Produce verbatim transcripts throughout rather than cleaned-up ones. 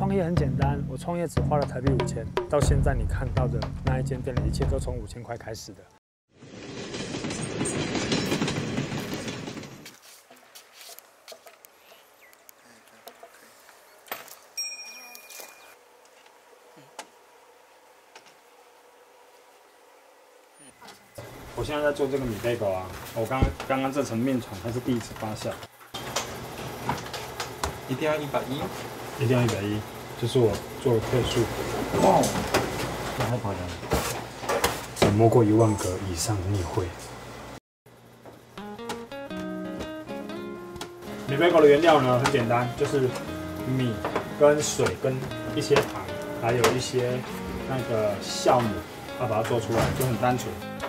创业很简单，我创业只花了台币五千，到现在你看到的那一间店的一切都从五千块开始的。我现在在做这个米贝狗啊，我刚刚刚这层面团它是第一次发酵， 一定要一百一， 一定要一百一，这是我做的配数。哇，那太夸张了，只摸过一万个以上你也会。米贝狗的原料呢很简单，就是米跟水跟一些糖，还有一些那个酵母，要把它做出来，就很单纯。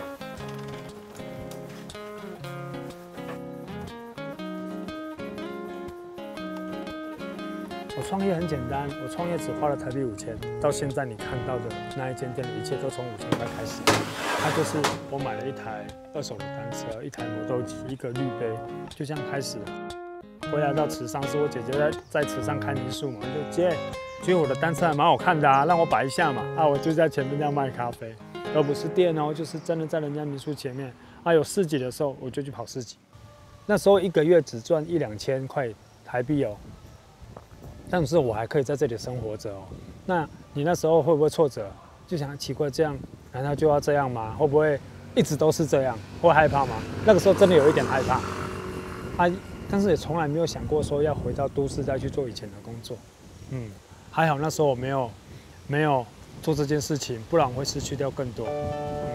我创业很简单，我创业只花了台币五千，到现在你看到的那一间店的一切都从五千块开始。它就是我买了一台二手的单车，一台磨豆机，一个滤杯，就这样开始了。回来到池上，是我姐姐在在池上开民宿嘛，就姐，觉得我的单车还蛮好看的啊，让我摆一下嘛。啊，我就在前面这样卖咖啡，而不是店哦，就是真的在人家民宿前面。啊，有市集的时候我就去跑市集，那时候一个月只赚一两千块台币哦。 但是我还可以在这里生活着哦。那你那时候会不会挫折？就想奇怪，这样难道就要这样吗？会不会一直都是这样？会害怕吗？那个时候真的有一点害怕啊，但是也从来没有想过说要回到都市再去做以前的工作。嗯，还好那时候我没有没有做这件事情，不然我会失去掉更多。嗯，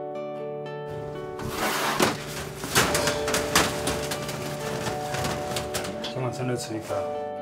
今晚真的吃一颗。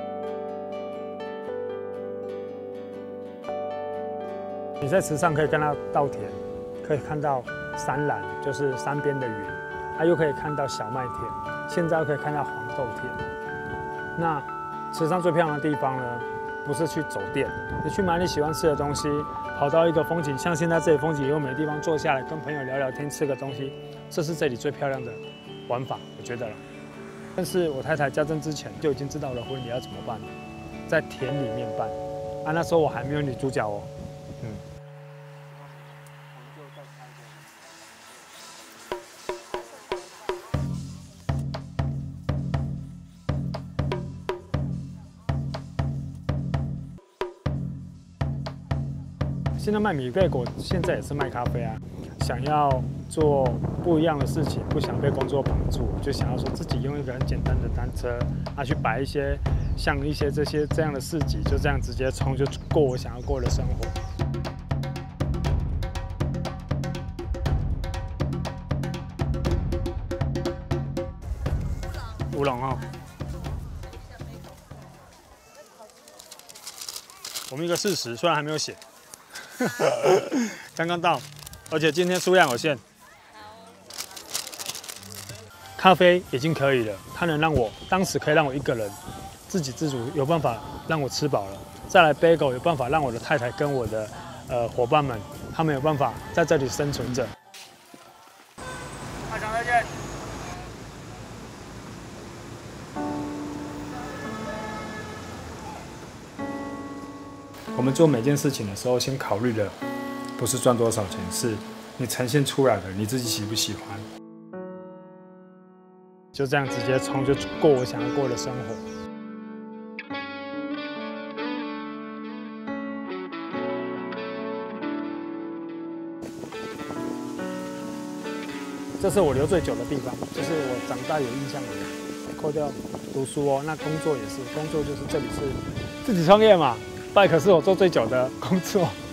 你在池上可以看到稻田，可以看到山岚，就是山边的云，啊，又可以看到小麦田，现在又可以看到黄豆田。那池上最漂亮的地方呢，不是去走店，你去买你喜欢吃的东西，跑到一个风景，像现在这里风景优美的地方坐下来，跟朋友聊聊天，吃个东西，这是这里最漂亮的玩法，我觉得了。但是我太太家珍之前就已经知道了婚礼要怎么办，在田里面办，啊，那时候我还没有女主角哦。 嗯，现在卖米贝果，现在也是卖咖啡啊。想要做不一样的事情，不想被工作绑住，就想要说自己用一个很简单的单车，啊，去摆一些像一些这些这样的市集，就这样直接冲，就过我想要过的生活。 乌龙哦，我们一个四十，虽然还没有写，刚刚到，而且今天数量有限。咖啡已经可以了，它能让我当时可以让我一个人自给自足，有办法让我吃饱了。再来bagel有办法让我的太太跟我的呃伙伴们，他们有办法在这里生存着。大强再见。 我们做每件事情的时候，先考虑的不是赚多少钱，是你呈现出来的你自己喜不喜欢。就这样直接冲，就过我想要过的生活。这是我留最久的地方，就是我长大有印象的，扣掉读书哦，那工作也是，工作就是这里是自己创业嘛。 拜可是我做最久的工作。